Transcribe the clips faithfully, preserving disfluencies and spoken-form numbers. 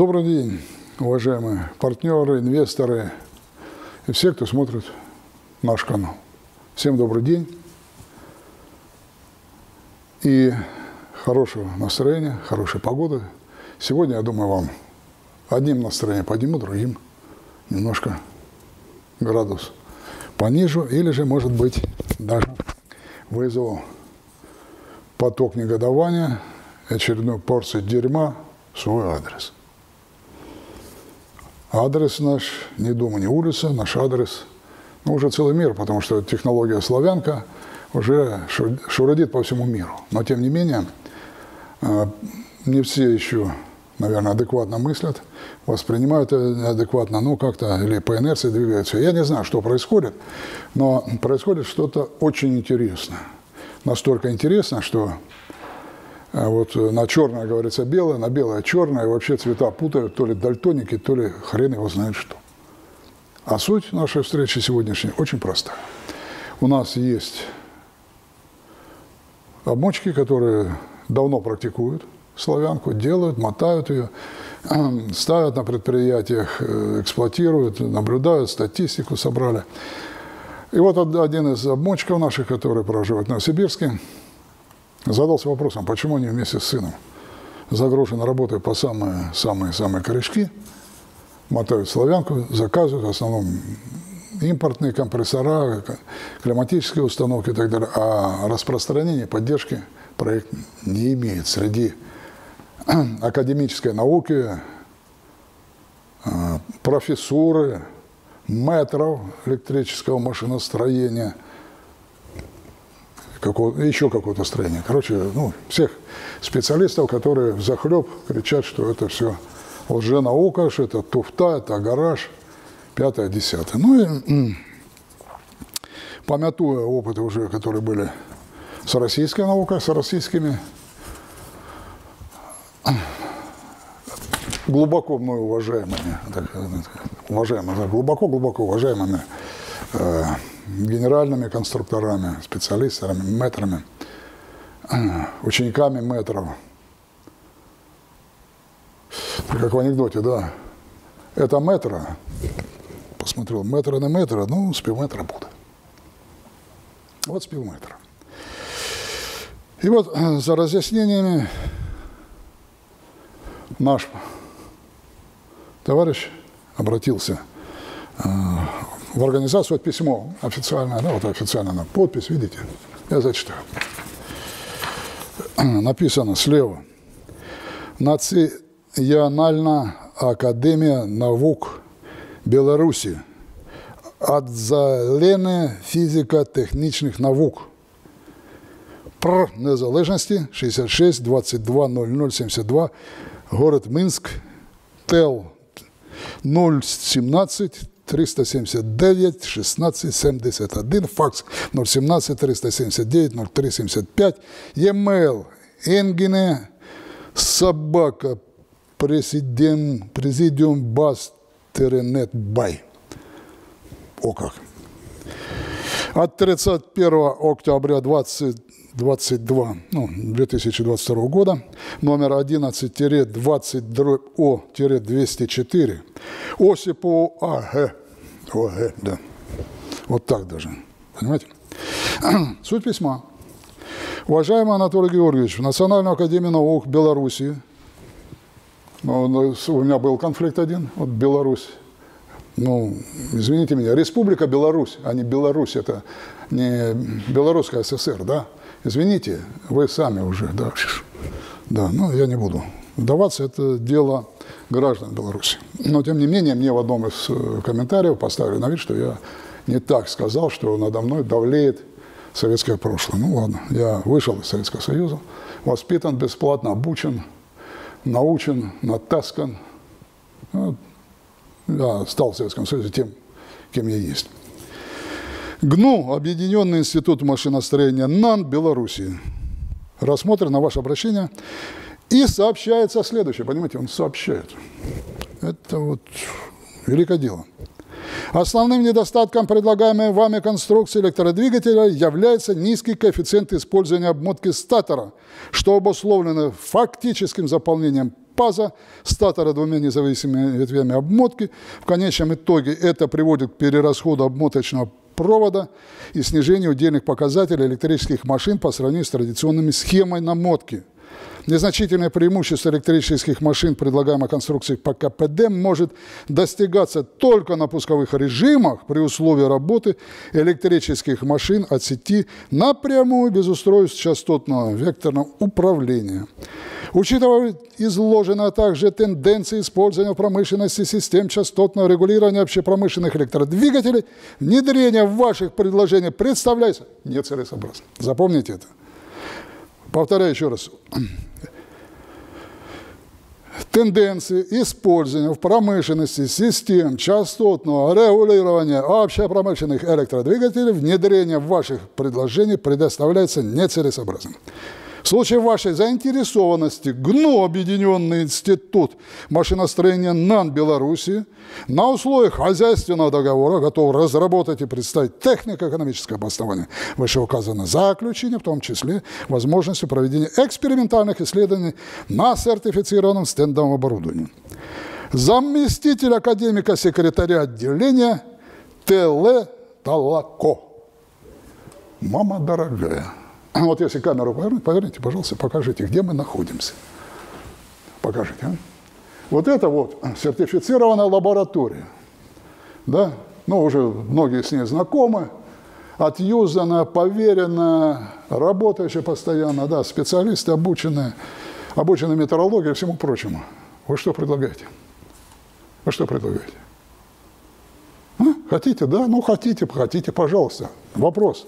Добрый день, уважаемые партнеры, инвесторы и все, кто смотрит наш канал. Всем добрый день и хорошего настроения, хорошей погоды. Сегодня, я думаю, вам одним настроение подниму, другим немножко градус понижу, или же, может быть, даже вызову поток негодования, очередную порцию дерьма в свой адрес. Адрес наш, не дома, не улица, наш адрес, ну, уже целый мир, потому что технология славянка уже шуродит по всему миру. Но, тем не менее, не все еще, наверное, адекватно мыслят, воспринимают это адекватно, ну, как-то или по инерции двигаются. Я не знаю, что происходит, но происходит что-то очень интересное. Настолько интересно, что вот на черное говорится белое, на белое черное, и вообще цвета путают, то ли дальтоники, то ли хрен его знает что. А суть нашей встречи сегодняшней очень простая. У нас есть обмочки, которые давно практикуют славянку, делают, мотают ее, ставят на предприятиях, эксплуатируют, наблюдают, статистику собрали. И вот один из обмочков наших, который проживает в Новосибирске, задался вопросом, почему они вместе с сыном загружены работой по самые-самые-самые корешки, мотают славянку, заказывают в основном импортные компрессора, климатические установки и так далее, а распространения, поддержки проект не имеет среди академической науки, профессуры, метров электрического машиностроения, какого, еще какого-то строения. Короче, ну, всех специалистов, которые взахлеб кричат, что это все лженаука, что это туфта, это гараж, пятое, десятое. Ну и помятуя опыты уже, которые были с российской наукой, с российскими глубоко мною уважаемыми, уважаемыми глубоко-глубоко уважаемыми э, генеральными конструкторами, специалистами, мэтрами, учениками мэтров. Как в анекдоте, да. Это мэтра. Посмотрел, мэтра на мэтра, ну, спивметра буду. Вот спивметра. И вот за разъяснениями наш товарищ обратился в организацию, вот письмо официальное, да, вот официальная подпись, видите, я зачитаю. Написано слева. Национальна академія наук Білорусі, відділення фізико-технічних наук. Пр незалежності шістдесят шість двадцять два ноль ноль сімдесят два, город Минск, ТЕЛ нуль сімнадцять триста сімдесят дев'ять шістнадцять сімдесят один, факс нуль сімнадцять триста сімдесят дев'ять нуль три сімдесят п'ять, e-mail Енгіне собака президент президиум бас тире бай. О как. От тридцать первого октября двадцать два, ну, две тысячи двадцать второго года, номер одиннадцать двадцать О двести четыре, Осипову АГ. ОГ, да. Вот так даже. Понимаете? Суть письма. Уважаемый Анатолий Георгиевич, в Национальную академию наук Беларуси, ну, у меня был конфликт один, вот Беларусь, ну, извините меня, Республика Беларусь, а не Беларусь, это не Белорусская ССР, да? Извините, вы сами уже, да, да, ну, я не буду вдаваться, это дело граждан Беларуси. Но, тем не менее, мне в одном из комментариев поставили на вид, что я не так сказал, что надо мной давлеет советское прошлое. Ну, ладно, я вышел из Советского Союза, воспитан бесплатно, обучен, научен, натаскан. Ну, я стал в Советском Союзе тем, кем я есть. ГНУ, Объединенный институт машиностроения НАН Беларуси. Рассмотрено ваше обращение и сообщается следующее. Понимаете, он сообщает. Это вот великое дело. Основным недостатком предлагаемой вами конструкции электродвигателя является низкий коэффициент использования обмотки статора, что обусловлено фактическим заполнением паза, статора двумя независимыми ветвями обмотки. В конечном итоге это приводит к перерасходу обмоточного провода и снижению удельных показателей электрических машин по сравнению с традиционными схемой намотки. Незначительное преимущество электрических машин, предлагаемых конструкцией по ка пэ дэ, может достигаться только на пусковых режимах при условии работы электрических машин от сети напрямую без устройств частотного векторного управления. Учитывая изложенные, а также тенденции использования в промышленности систем частотного регулирования общепромышленных электродвигателей, внедрение в ваших предложениях представляется нецелесообразным. Запомните это. Повторяю еще раз. Тенденции использования в промышленности систем частотного регулирования общепромышленных электродвигателей, внедрение в ваших предложениях предоставляется нецелесообразным. В случае вашей заинтересованности ГНУ Объединенный институт машиностроения НАН Беларуси на условиях хозяйственного договора готов разработать и представить технико-экономическое обоснование вышеуказанного заключения, в том числе возможностью проведения экспериментальных исследований на сертифицированном стендовом оборудовании. Заместитель академика секретаря отделения Т.Л. Талако. Мама дорогая. Вот если камеру повернуть, поверните, пожалуйста, покажите, где мы находимся. Покажите. А? Вот это вот сертифицированная лаборатория. Да? Ну, уже многие с ней знакомы. Отюзанная, поверенная, работающая постоянно, да, специалисты, обученные, обученные метеорологии и всему прочему. Вы что предлагаете? Вы что предлагаете? А? Хотите, да? Ну, хотите, хотите, пожалуйста. Вопрос.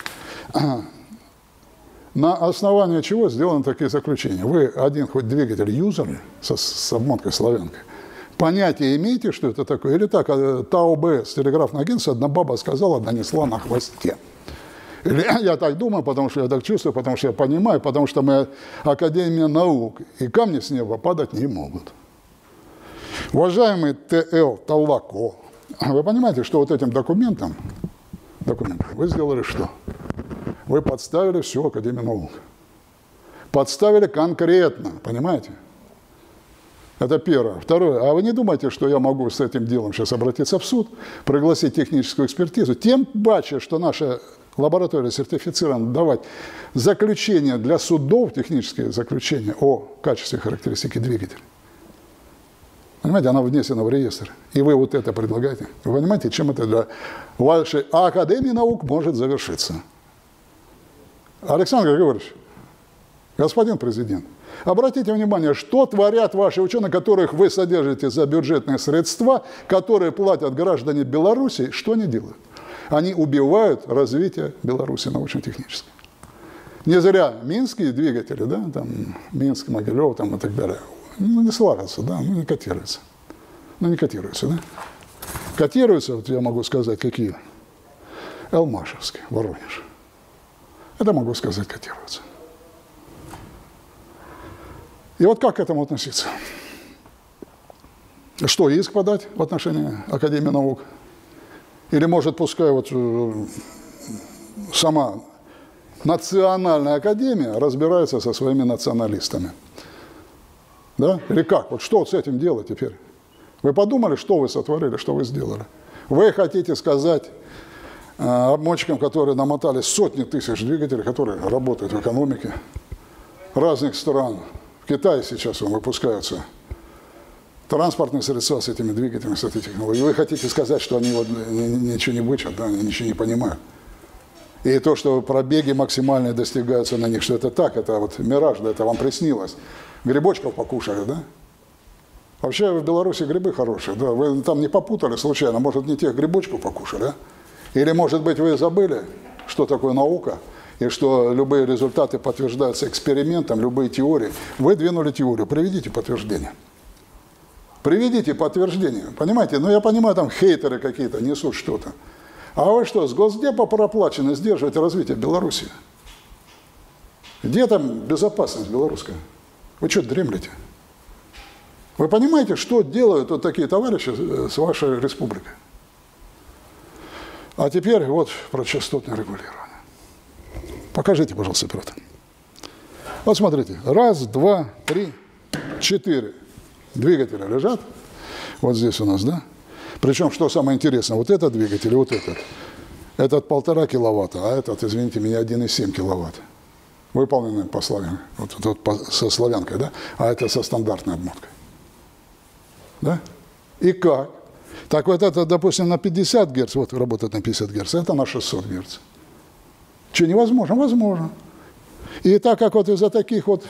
На основании чего сделаны такие заключения? Вы один хоть двигатель юзали со, с обмоткой славянкой? Понятие имеете, что это такое? Или так, ТАОБС, телеграфное агентство, одна баба сказала, донесла на хвосте. Или я так думаю, потому что я так чувствую, потому что я понимаю, потому что мы Академия наук, и камни с неба падать не могут. Уважаемый Т.Л. Талако, вы понимаете, что вот этим документом, документом вы сделали что? Вы подставили всю Академию наук. Подставили конкретно, понимаете? Это первое. Второе. А вы не думаете, что я могу с этим делом сейчас обратиться в суд, пригласить техническую экспертизу? Тем паче, что наша лаборатория сертифицирована давать заключения для судов, технические заключения о качестве характеристики двигателя. Понимаете, она внесена в реестр. И вы вот это предлагаете. Вы понимаете, чем это для вашей Академии наук может завершиться? Александр Григорьевич, господин президент, обратите внимание, что творят ваши ученые, которых вы содержите за бюджетные средства, которые платят граждане Беларуси, что они делают? Они убивают развитие Беларуси научно-технически. Не зря минские двигатели, да, там, Минск, Могилев там, и так далее, ну, не славятся, да, ну, не котируются. Ну, не котируются, да? Котируются, вот я могу сказать, какие? Элмашевский, Воронеж. Это могу сказать, котируется. И вот как к этому относиться? Что, иск подать в отношении Академии наук? Или, может, пускай вот сама Национальная академия разбирается со своими националистами? Да? Или как? Вот что с этим делать теперь? Вы подумали, что вы сотворили, что вы сделали? Вы хотите сказать обмотчикам, которые намотали сотни тысяч двигателей, которые работают в экономике разных стран. В Китае сейчас выпускаются транспортные средства с этими двигателями, с этой технологией. Вы хотите сказать, что они вот ничего не вычат, да, они ничего не понимают. И то, что пробеги максимальные достигаются на них, что это так, это вот мираж, да, это вам приснилось. Грибочков покушали, да? Вообще в Беларуси грибы хорошие, да, вы там не попутали случайно, может, не тех грибочков покушали, а? Или, может быть, вы забыли, что такое наука, и что любые результаты подтверждаются экспериментом, любые теории. Вы двинули теорию, приведите подтверждение. Приведите подтверждение, понимаете? Ну, я понимаю, там хейтеры какие-то несут что-то. А вы что, с Госдепа проплачено сдерживать развитие Беларуси? Где там безопасность белорусская? Вы что дремлете? Вы понимаете, что делают вот такие товарищи с вашей республикой? А теперь вот про частотное регулирование. Покажите, пожалуйста, оператор. Вот смотрите. Раз, два, три, четыре. двигатели лежат. Вот здесь у нас, да? Причем, что самое интересное, вот этот двигатель и вот этот. Этот полтора киловатта, а этот, извините меня, один и семь киловатт. Выполнены по славянке. Вот, вот по, со славянкой, да? А это со стандартной обмоткой. Да? И как? Так вот это, допустим, на пятьдесят герц, вот работает на пятьдесят герц, это на шестьсот герц. Что, невозможно? Возможно. И так как вот из-за таких вот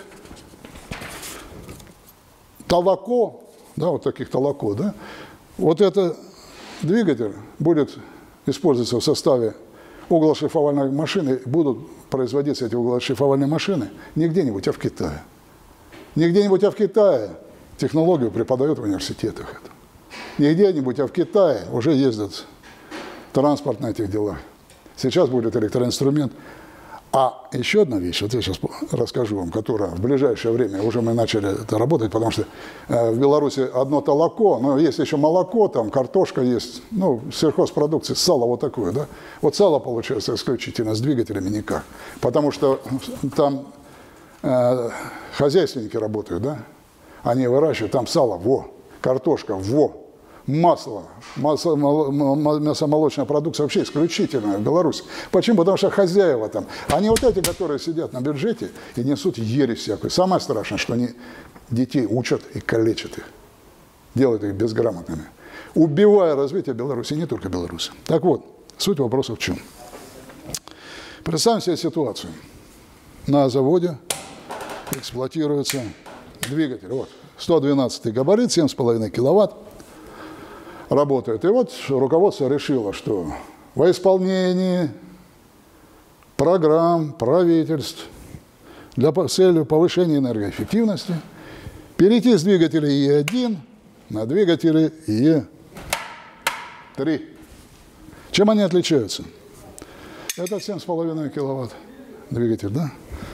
толоко, да, вот таких толоко, да, вот этот двигатель будет использоваться в составе углошлифовальной машины, будут производиться эти углошлифовальные машины не где-нибудь, а в Китае. Не где-нибудь, а в Китае технологию преподают в университетах. Это. Не где-нибудь, а в Китае уже ездят транспорт на этих делах. Сейчас будет электроинструмент. А еще одна вещь, вот я сейчас расскажу вам, которая в ближайшее время, уже мы начали это работать, потому что э, в Беларуси одно толоко, но есть еще молоко, там картошка есть, ну, сельхозпродукция, сало вот такое, да. Вот сало получается исключительно с двигателями никак, потому что там э, хозяйственники работают, да, они выращивают, там сало, во, картошка, во. Масло, масло, мясомолочная продукция вообще исключительная в Беларуси. Почему? Потому что хозяева там, они вот эти, которые сидят на бюджете и несут ересь всякую. Самое страшное, что они детей учат и калечат их, делают их безграмотными, убивая развитие Беларуси, не только Беларуси. Так вот, суть вопроса в чем? Представим себе ситуацию. На заводе эксплуатируется двигатель. Вот, сто двенадцатый габарит, семь с половиной киловатт. Работает. И вот руководство решило, что во исполнении программ правительств для целью повышения энергоэффективности перейти с двигателя И один на двигатели И три. Чем они отличаются? Это семь с половиной киловатт двигатель, да?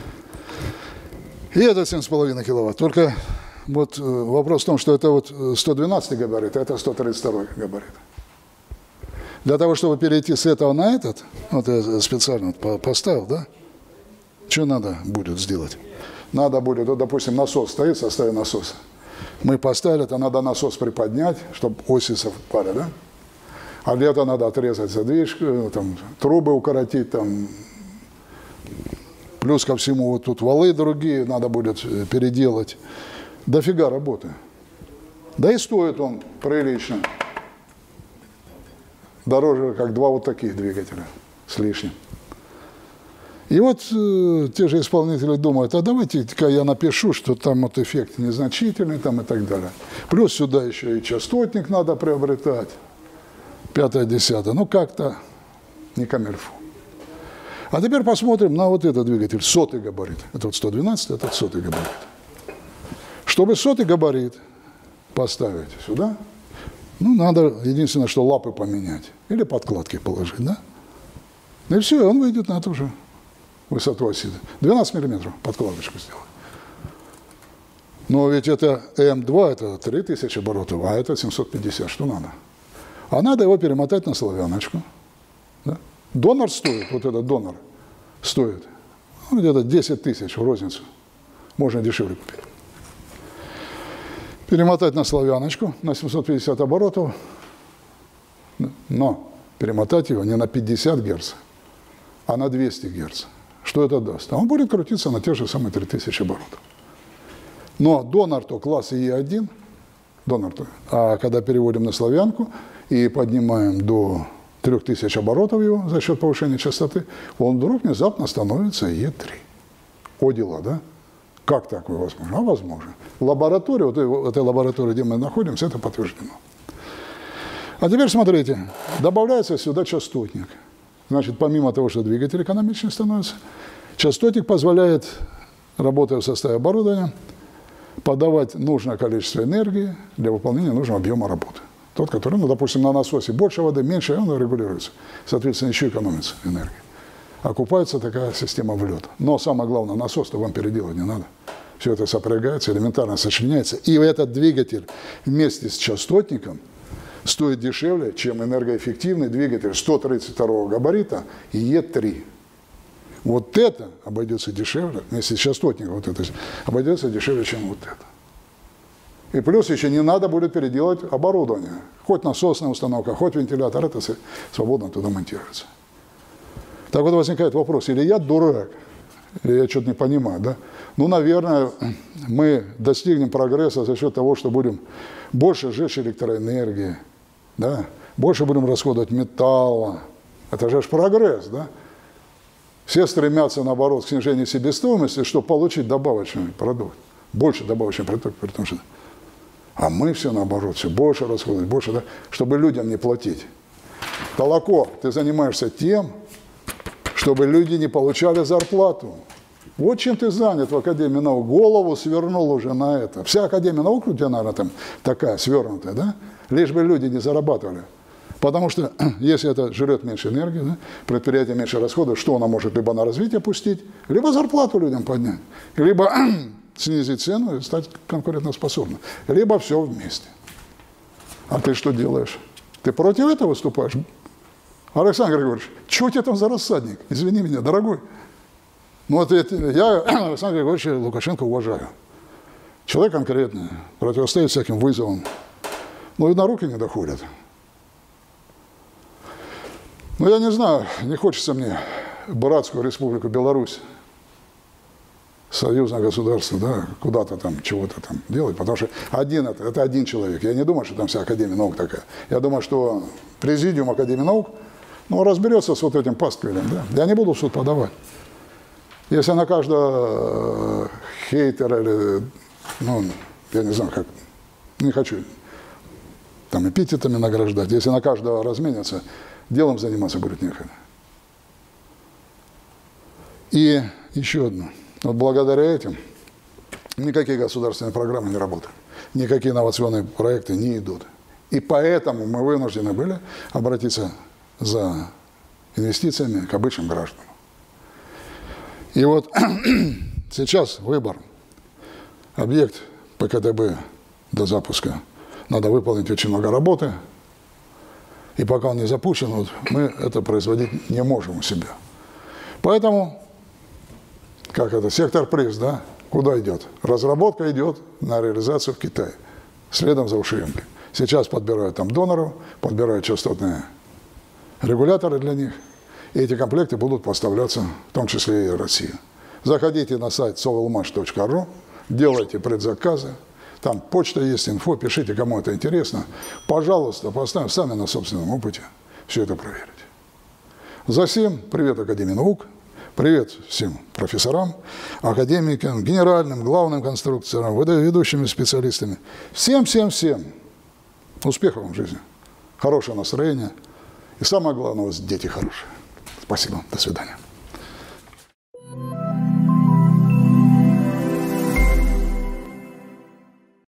И это семь с половиной киловатт. Только вот вопрос в том, что это вот сто двенадцатый габарит, а это сто тридцать второй габарит. Для того, чтобы перейти с этого на этот, вот я специально поставил, да, что надо будет сделать? Надо будет, вот, допустим, насос стоит в составе насоса. Мы поставили, это надо насос приподнять, чтобы оси совпали, да? А где-то надо отрезать задвижку, там, трубы укоротить, там, плюс ко всему вот тут валы другие надо будет переделать. Дофига работы. Да и стоит он прилично. Дороже, как два вот таких двигателя с лишним. И вот э, те же исполнители думают, а давайте-ка я напишу, что там вот эффект незначительный там и так далее. Плюс сюда еще и частотник надо приобретать. Пятое, десятое. Ну, как-то не камильфо. А теперь посмотрим на вот этот двигатель, сотый габарит. Это вот сто двенадцать, этот сотый габарит. Чтобы сотый габарит поставить сюда, ну, надо единственное, что лапы поменять. Или подкладки положить, да? И все, он выйдет на ту же высоту оси. двенадцать миллиметров подкладочку сделать. Но ведь это Эм два, это три тысячи оборотов, а это семьсот пятьдесят. Что надо? А надо его перемотать на славяночку. Да? Донор стоит, вот этот донор стоит, ну, где-то десять тысяч в розницу. Можно дешевле купить. Перемотать на славяночку, на семьсот пятьдесят оборотов, но перемотать его не на пятьдесят герц, а на двести герц. Что это даст? А он будет крутиться на те же самые три тысячи оборотов. Но донор-то класс И один, донор-то, а когда переводим на славянку и поднимаем до трех тысяч оборотов его за счет повышения частоты, он вдруг внезапно становится И три. О дела, да? Как такое возможно? А возможно. Лаборатория, вот в этой лаборатории, где мы находимся, это подтверждено. А теперь смотрите, добавляется сюда частотник. Значит, помимо того, что двигатель экономичнее становится, частотник позволяет, работая в составе оборудования, подавать нужное количество энергии для выполнения нужного объема работы. Тот, который, ну, допустим, на насосе больше воды, меньше, он регулируется. Соответственно, еще экономится энергия. Окупается такая система в лед. Но самое главное, насос-то вам переделать не надо. Все это сопрягается, элементарно сочленяется. И этот двигатель вместе с частотником стоит дешевле, чем энергоэффективный двигатель сто тридцать второго габарита Е три. Вот это обойдется дешевле, вместе с частотником, вот это обойдется дешевле, чем вот это. И плюс еще не надо будет переделать оборудование. Хоть насосная установка, хоть вентилятор, это свободно туда монтируется. Так вот возникает вопрос, или я дурак, или я что-то не понимаю, да? Ну, наверное, мы достигнем прогресса за счет того, что будем больше сжечь электроэнергии, да? Больше будем расходовать металла. Это же прогресс, да? Все стремятся, наоборот, к снижению себестоимости, чтобы получить добавочный продукт. Больше добавочный продукт, потому что... А мы все наоборот, все больше расходовать, больше, да? Чтобы людям не платить. Толоко, ты занимаешься тем, чтобы люди не получали зарплату. Вот чем ты занят в Академии наук. Голову свернул уже на это. Вся Академия наук у тебя, наверное, там такая свернутая, да? Лишь бы люди не зарабатывали. Потому что если это жрет меньше энергии, да, предприятие меньше расходов, что оно может либо на развитие пустить, либо зарплату людям поднять, либо снизить цену и стать конкурентоспособным, либо все вместе. А ты что делаешь? Ты против этого выступаешь? Александр Григорьевич, что у тебя там за рассадник? Извини меня, дорогой. Ну, вот это, я Александра Григорьевича Лукашенко уважаю. Человек конкретный, противостоит всяким вызовам. Но и на руки не доходят. Ну, я не знаю, не хочется мне братскую республику Беларусь, союзное государство, да, куда-то там, чего-то там делать, потому что один это, это один человек. Я не думаю, что там вся Академия наук такая. Я думаю, что президиум Академии наук, ну, разберется с вот этим пасквилем, да. Я не буду в суд подавать. Если на каждого хейтера или, ну, я не знаю, как, не хочу там эпитетами награждать, если на каждого разменятся, делом заниматься будет некогда. И еще одно. Вот благодаря этим никакие государственные программы не работают, никакие инновационные проекты не идут. И поэтому мы вынуждены были обратиться за инвестициями к обычным гражданам. И вот сейчас выбор. Объект ПКТБ до запуска. Надо выполнить очень много работы. И пока он не запущен, вот, мы это производить не можем у себя. Поэтому, как это, сектор приз, да, куда идет? Разработка идет на реализацию в Китае, следом за ушиенкой. Сейчас подбирают там доноров, подбирают частотные регуляторы для них. И эти комплекты будут поставляться, в том числе и в Россию. Заходите на сайт sovelmatch точка ру, делайте предзаказы. Там почта есть, инфо, пишите, кому это интересно. Пожалуйста, поставим сами на собственном опыте все это проверить. За всем привет Академии наук, привет всем профессорам, академикам, генеральным, главным конструкторам, ведущими специалистами. Всем-всем-всем успехов вам в жизни, хорошего настроения. И самое главное, у вас дети хорошие. Спасибо, до свидания.